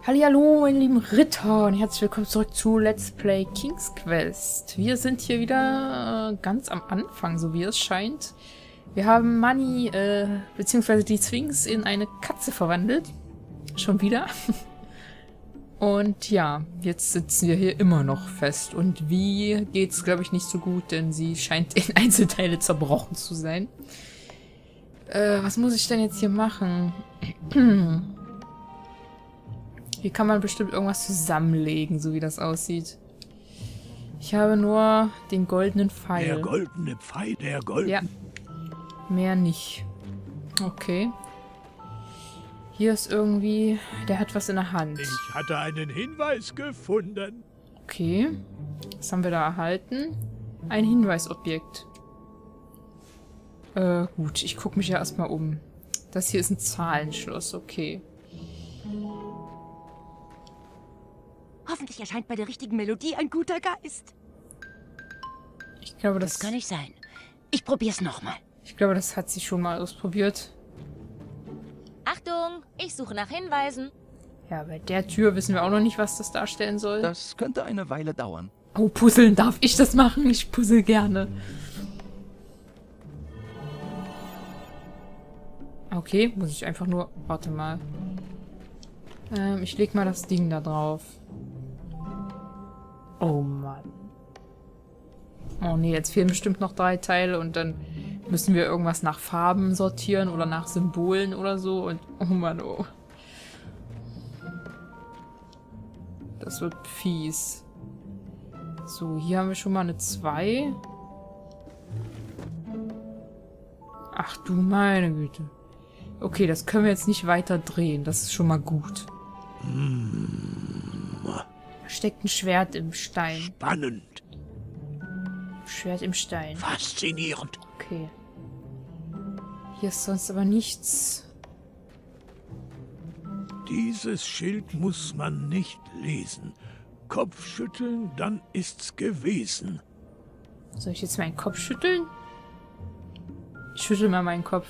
Hallihallo, meine lieben Ritter und herzlich willkommen zurück zu Let's Play King's Quest. Wir sind hier wieder ganz am Anfang, so wie es scheint. Wir haben Manny, beziehungsweise die Sphinx in eine Katze verwandelt. Schon wieder. Und ja, jetzt sitzen wir hier immer noch fest. Und wie geht's, glaube ich, nicht so gut, denn sie scheint in Einzelteile zerbrochen zu sein. Was muss ich denn jetzt hier machen? Hier kann man bestimmt irgendwas zusammenlegen, so wie das aussieht. Ich habe nur den goldenen Pfeil. Der goldene Pfeil, der goldene... Ja. Mehr nicht. Okay. Hier ist irgendwie... Der hat was in der Hand. Ich hatte einen Hinweis gefunden. Okay. Was haben wir da erhalten? Ein Hinweisobjekt. Gut. Ich gucke mich ja erstmal um. Das hier ist ein Zahlenschloss. Okay. Hoffentlich erscheint bei der richtigen Melodie ein guter Geist. Ich glaube, Das kann nicht sein. Ich probier's nochmal. Ich glaube, das hat sie schon mal ausprobiert. Achtung, ich suche nach Hinweisen. Ja, bei der Tür wissen wir auch noch nicht, was das darstellen soll. Das könnte eine Weile dauern. Oh, puzzeln. Darf ich das machen? Ich puzzle gerne. Okay, muss ich einfach nur... Warte mal. Ich leg mal das Ding da drauf. Oh Mann. Oh nee, jetzt fehlen bestimmt noch 3 Teile und dann müssen wir irgendwas nach Farben sortieren oder nach Symbolen oder so und... Oh Mann, oh. Das wird fies. So, hier haben wir schon mal eine 2. Ach du meine Güte. Okay, das können wir jetzt nicht weiter drehen. Das ist schon mal gut. Da steckt ein Schwert im Stein. Spannend. Schwert im Stein. Faszinierend. Okay. Hier ist sonst aber nichts. Dieses Schild muss man nicht lesen. Kopfschütteln, dann ist's gewesen. Soll ich jetzt meinen Kopf schütteln? Ich schüttel mal meinen Kopf.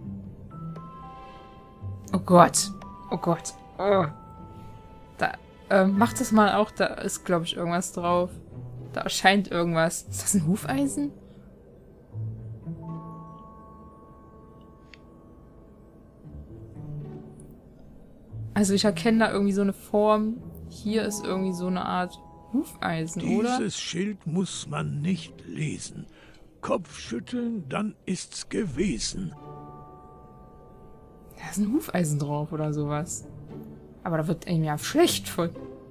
Oh Gott. Oh Gott. Oh. Da, mach das mal auch. Da ist, glaube ich, irgendwas drauf. Da erscheint irgendwas. Ist das ein Hufeisen? Also ich erkenne da irgendwie so eine Form. Hier ist irgendwie so eine Art Hufeisen, oder? Dieses Schild muss man nicht lesen. Kopfschütteln, dann ist's gewesen. Da ist ein Hufeisen drauf oder sowas. Aber da wird einem ja schlecht von.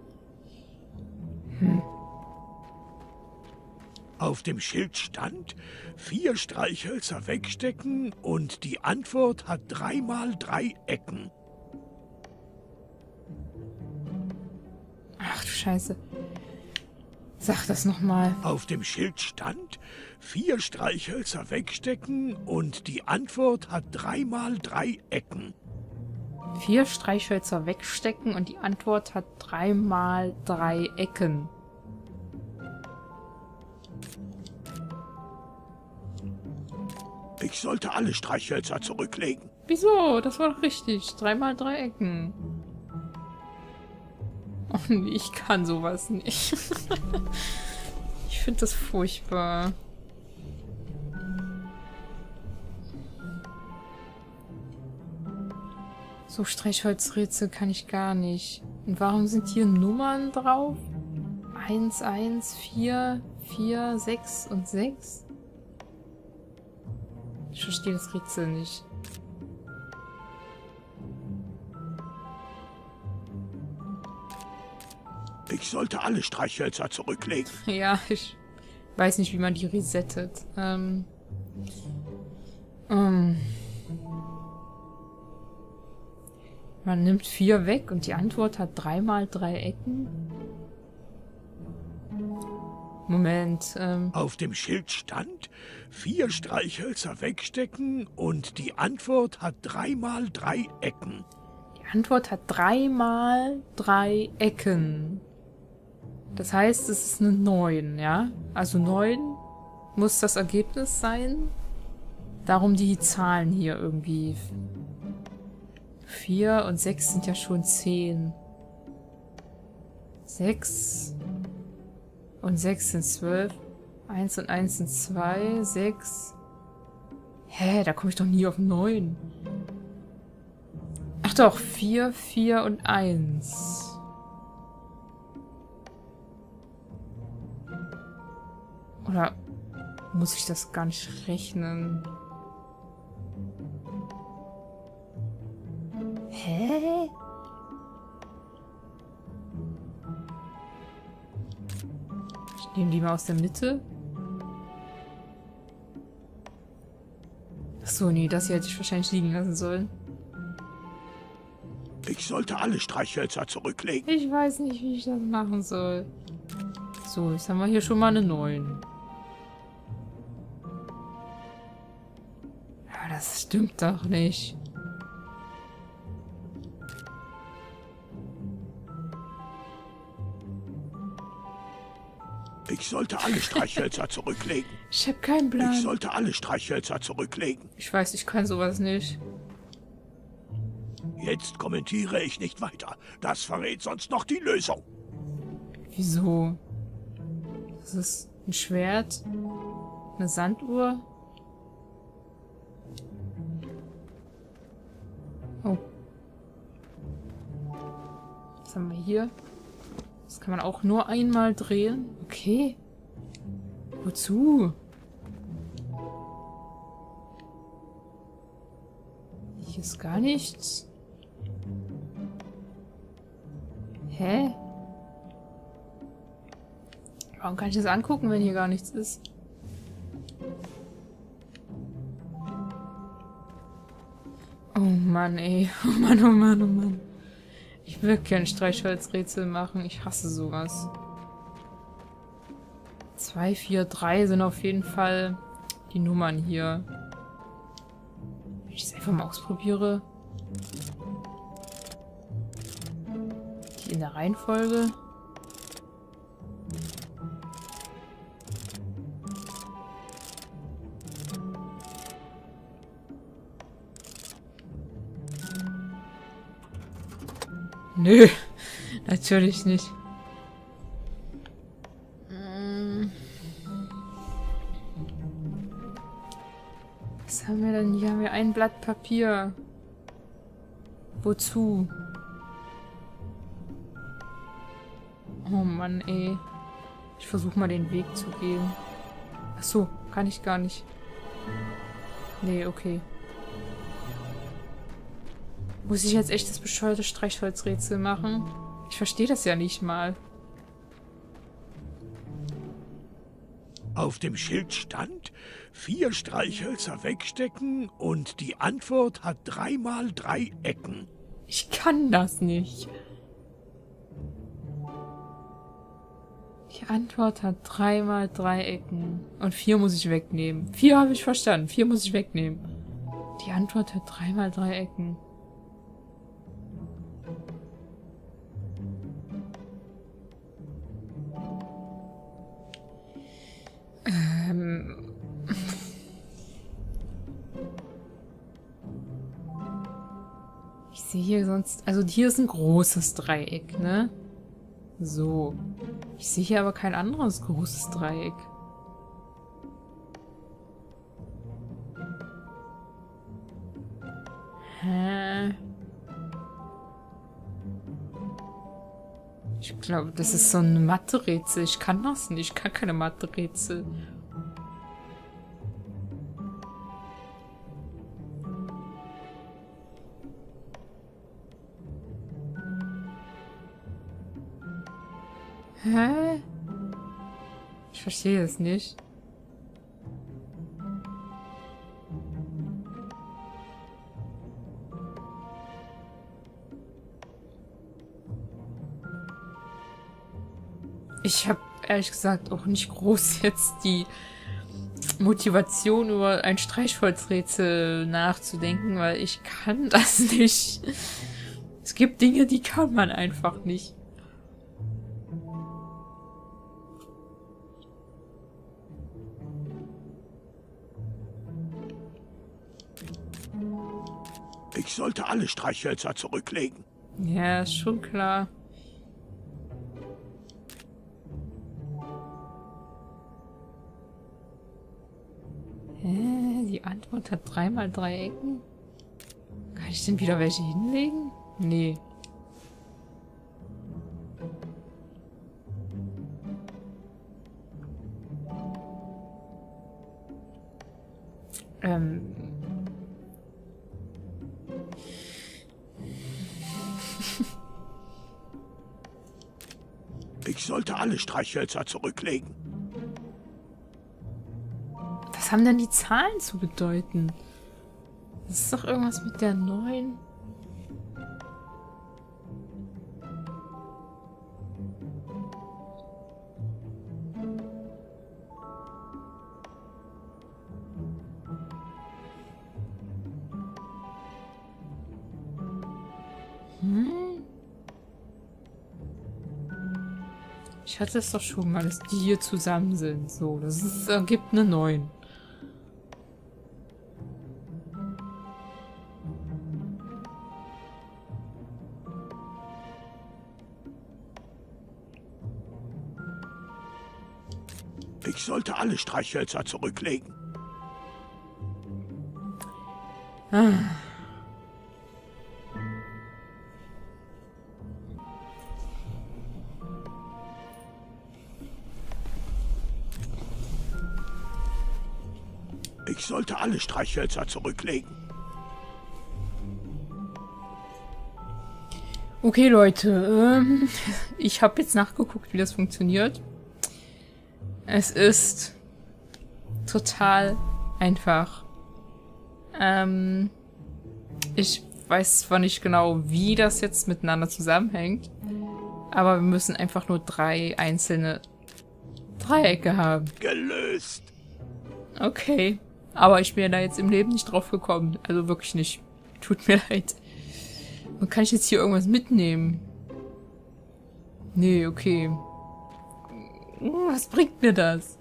Auf dem Schild stand, 4 Streichhölzer wegstecken und die Antwort hat 3 mal 3 Ecken. Ach du Scheiße. Sag das nochmal. Auf dem Schild stand, 4 Streichhölzer wegstecken und die Antwort hat 3 mal 3 Ecken. 4 Streichhölzer wegstecken und die Antwort hat 3 mal 3 Ecken. Ich sollte alle Streichhölzer zurücklegen. Wieso? Das war doch richtig. 3 mal 3 Ecken. Oh nee, ich kann sowas nicht. Ich finde das furchtbar. So Streichholzrätsel kann ich gar nicht. Und warum sind hier Nummern drauf? 1, 1, 4, 4, 6 und 6? Ich verstehe das Rätsel nicht. Ich sollte alle Streichhölzer zurücklegen. Ja, ich weiß nicht, wie man die resettet. Man nimmt 4 weg und die Antwort hat 3 mal 3 Ecken. Moment, Auf dem Schild stand, 4 Streichhölzer wegstecken und die Antwort hat 3 mal 3 Ecken. die Antwort hat 3 mal 3 Ecken. Das heißt, es ist eine 9, ja? Also 9 muss das Ergebnis sein. Darum die Zahlen hier irgendwie. 4 und 6 sind ja schon 10. 6 und 6 sind 12. 1 und 1 sind 2. 6. Hä, da komme ich doch nie auf 9. Ach doch, 4, 4 und 1. Oder muss ich das gar nicht rechnen? Hä? Ich nehme die mal aus der Mitte. Achso, nee, das hier hätte ich wahrscheinlich liegen lassen sollen. Ich sollte alle Streichhölzer zurücklegen. Ich weiß nicht, wie ich das machen soll. So, jetzt haben wir hier schon mal eine 9. Ja, das stimmt doch nicht. Ich sollte alle Streichhölzer zurücklegen. Ich habe keinen Plan. Ich sollte alle Streichhölzer zurücklegen. Ich weiß, ich kann sowas nicht. Jetzt kommentiere ich nicht weiter. Das verrät sonst noch die Lösung. Wieso? Das ist ein Schwert. Eine Sanduhr. Oh. Was haben wir hier? Das kann man auch nur einmal drehen. Okay. Wozu? Hier ist gar nichts. Hä? Warum kann ich das angucken, wenn hier gar nichts ist? Oh Mann, ey. Oh Mann, oh Mann, oh Mann. Ich will kein Streichholzrätsel machen. Ich hasse sowas. 2, 4, 3 sind auf jeden Fall die Nummern hier. Wenn ich es einfach mal ausprobiere. Die in der Reihenfolge. Nö, natürlich nicht. Was haben wir denn? Hier haben wir ein Blatt Papier. Wozu? Oh Mann, ey. Ich versuche mal den Weg zu gehen. Ach so, kann ich gar nicht. Nee, okay. Muss ich jetzt echt das bescheuerte Streichholzrätsel machen? Ich verstehe das ja nicht mal. Auf dem Schild stand, 4 Streichhölzer wegstecken und die Antwort hat 3 mal 3 Ecken. Ich kann das nicht. Die Antwort hat 3 mal 3 Ecken. Und 4 muss ich wegnehmen. 4 habe ich verstanden. 4 muss ich wegnehmen. Die Antwort hat 3 mal 3 Ecken. Ich sehe hier sonst... Also hier ist ein großes Dreieck, ne? So. Ich sehe hier aber kein anderes großes Dreieck. Hä? Ich glaube, das ist so ein Mathe-Rätsel. Ich kann das nicht. Ich kann keine Mathe-Rätsel. Hä? Ich verstehe es nicht. Ich habe ehrlich gesagt auch nicht groß jetzt die Motivation, über ein Streichholzrätsel nachzudenken, weil ich kann das nicht. Es gibt Dinge, die kann man einfach nicht. Ich sollte alle Streichhölzer zurücklegen. Ja, ist schon klar. Die Antwort hat 3 mal 3 Ecken. Kann ich denn wieder welche hinlegen? Nee. Ich sollte alle Streichhölzer zurücklegen. Was haben denn die Zahlen zu bedeuten? Das ist doch irgendwas mit der 9. Ich hatte es doch schon mal, dass die hier zusammen sind. So, das ergibt eine 9. Ich sollte alle Streichhölzer zurücklegen. Ich sollte alle Streichhölzer zurücklegen. Okay, Leute. Ich habe jetzt nachgeguckt, wie das funktioniert. Es ist total einfach. Ich weiß zwar nicht genau, wie das jetzt miteinander zusammenhängt, aber wir müssen einfach nur 3 einzelne Dreiecke haben. Gelöst. Okay. Aber ich bin ja da jetzt im Leben nicht drauf gekommen. Also wirklich nicht. Tut mir leid. Und kann ich jetzt hier irgendwas mitnehmen? Nee, okay. Was bringt mir das?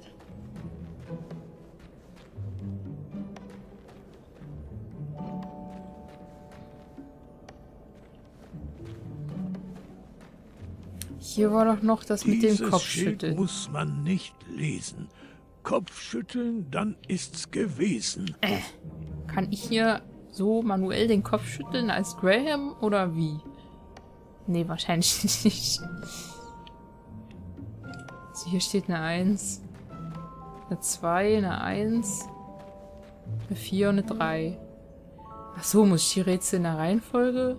Hier war doch noch das mit dem Dieses Kopfschütteln. Schild muss man nicht lesen. Kopfschütteln, dann ist's gewesen. Kann ich hier so manuell den Kopf schütteln als Graham oder wie? Nee, wahrscheinlich nicht. Also hier steht eine 1, eine 2, eine 1, eine 4 und eine 3. Ach so, muss ich die Rätsel in der Reihenfolge?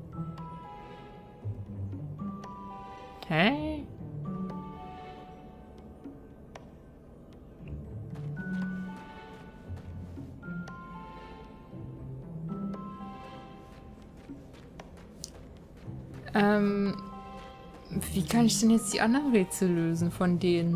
Hä? Wie kann ich denn jetzt die anderen Rätsel lösen von denen?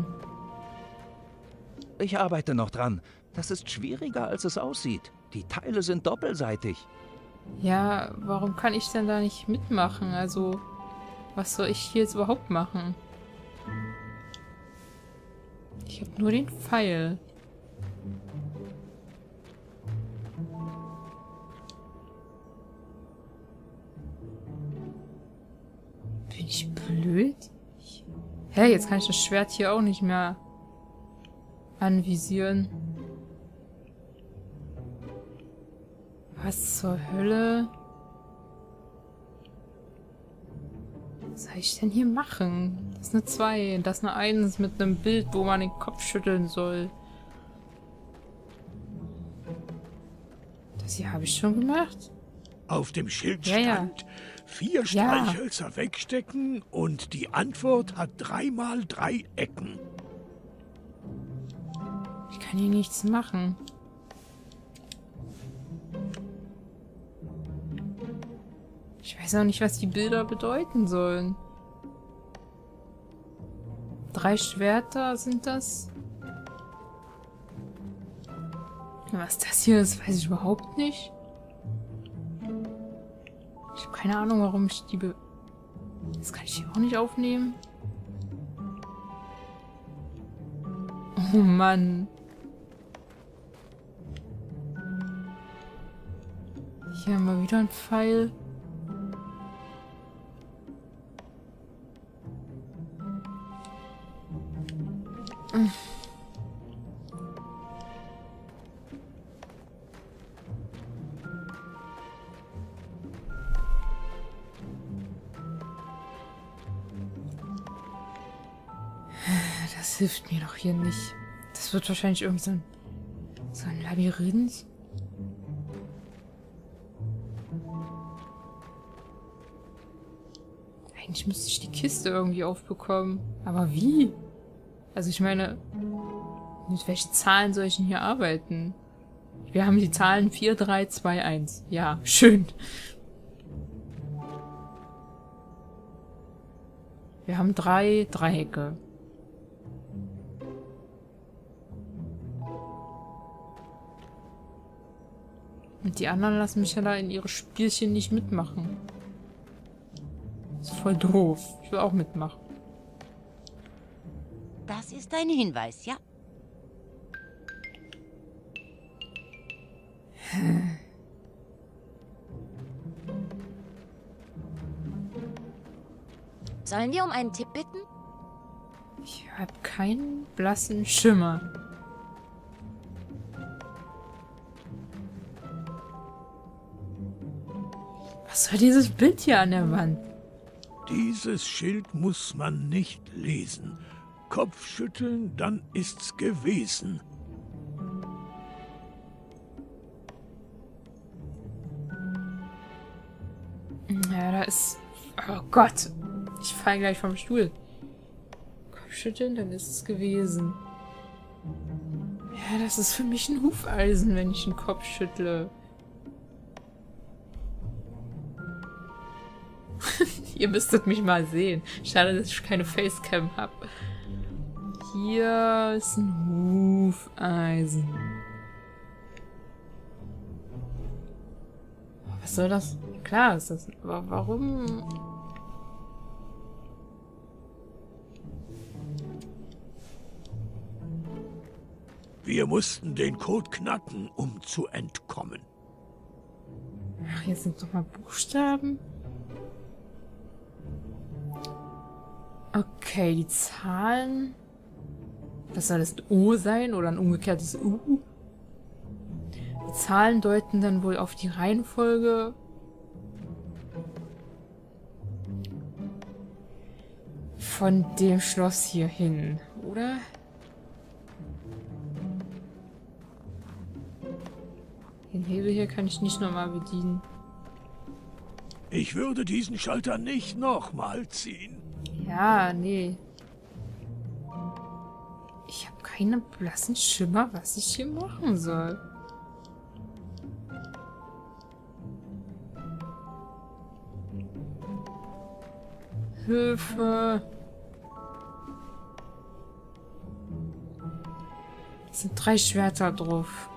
Ich arbeite noch dran. Das ist schwieriger, als es aussieht. Die Teile sind doppelseitig. Ja, warum kann ich denn da nicht mitmachen? Also, was soll ich hier jetzt überhaupt machen? Ich habe nur den Pfeil. Bin ich blöd? Hä, jetzt kann ich das Schwert hier auch nicht mehr anvisieren. Was zur Hölle? Was soll ich denn hier machen? Das ist eine 2, das ist eine 1 mit einem Bild, wo man den Kopf schütteln soll. Das hier habe ich schon gemacht. Auf dem Schild Ja, ja. stand 4 Streichhölzer wegstecken und die Antwort hat 3 mal 3 Ecken. Ich kann hier nichts machen. Ich weiß auch nicht, was die Bilder bedeuten sollen. 3 Schwerter sind das? Was das hier ist, weiß ich überhaupt nicht. Ich habe keine Ahnung, warum ich die... Das kann ich hier auch nicht aufnehmen. Oh Mann. Hier haben wir wieder einen Pfeil. Das hilft mir doch hier nicht. Das wird wahrscheinlich irgend so ein Labyrinth. Eigentlich müsste ich die Kiste irgendwie aufbekommen. Aber wie? Also ich meine, mit welchen Zahlen soll ich denn hier arbeiten? Wir haben die Zahlen 4, 3, 2, 1. Ja, schön. Wir haben 3 Dreiecke. Und die anderen lassen mich ja da in ihre Spielchen nicht mitmachen. Das ist voll doof. Ich will auch mitmachen. Das ist ein Hinweis, ja? Sollen wir um einen Tipp bitten? Ich habe keinen blassen Schimmer. Was soll dieses Bild hier an der Wand? Dieses Schild muss man nicht lesen. Kopfschütteln, dann ist's gewesen. Ja, da ist... Oh Gott! Ich falle gleich vom Stuhl. Kopfschütteln, dann ist es gewesen. Ja, das ist für mich ein Hufeisen, wenn ich den Kopf schüttle. Ihr müsstet mich mal sehen. Schade, dass ich keine Facecam habe. Hier ist ein Hufeisen. Was soll das? Klar ist das. Aber warum? Wir mussten den Code knacken, um zu entkommen. Ach, hier sind doch mal Buchstaben. Okay, die Zahlen. Was soll das, ein O sein oder ein umgekehrtes U? Die Zahlen deuten dann wohl auf die Reihenfolge. Von dem Schloss hier hin, oder? Den Hebel hier kann ich nicht nochmal bedienen. Ich würde diesen Schalter nicht nochmal ziehen. Ja, nee. Ich habe keinen blassen Schimmer, was ich hier machen soll. Hilfe! Es sind 3 Schwerter drauf.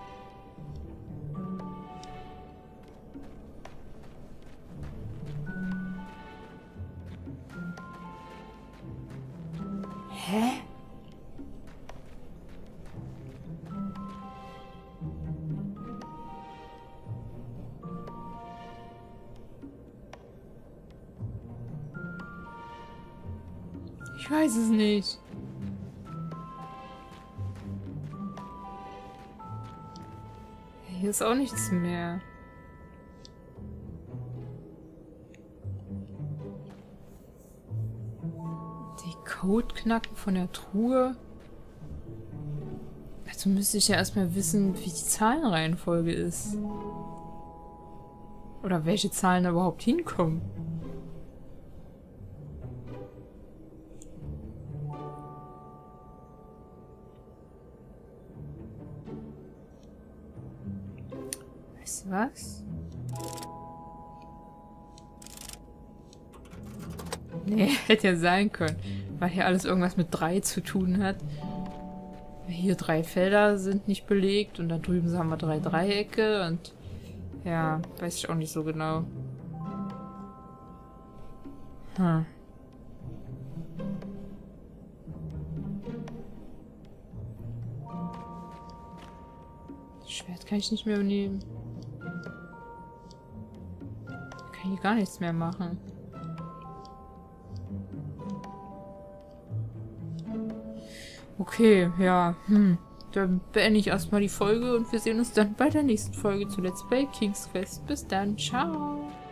Hä? Ich weiß es nicht. Hier ist auch nichts mehr. Die Codeknacken von der Truhe. Dazu müsste ich ja erstmal wissen, wie die Zahlenreihenfolge ist. Oder welche Zahlen da überhaupt hinkommen. Weißt du was? Nee, hätte ja sein können. Weil hier alles irgendwas mit 3 zu tun hat. Hier 3 Felder sind nicht belegt und da drüben haben wir 3 Dreiecke und ja, weiß ich auch nicht so genau. Hm. Das Schwert kann ich nicht mehr nehmen. Kann ich hier gar nichts mehr machen. Okay, ja, dann beende ich erstmal die Folge und wir sehen uns dann bei der nächsten Folge zu Let's Play King's Quest. Bis dann, ciao!